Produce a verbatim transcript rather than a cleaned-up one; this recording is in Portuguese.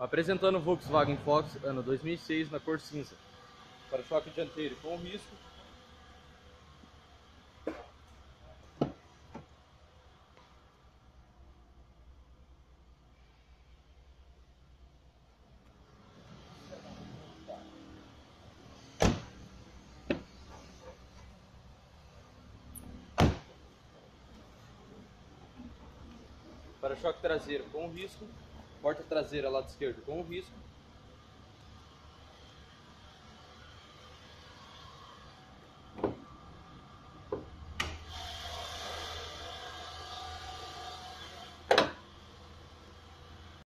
Apresentando o Volkswagen Fox ano dois mil e seis na cor cinza. Para-choque dianteiro com risco. Para-choque traseiro com risco. Porta traseira lado esquerdo com risco.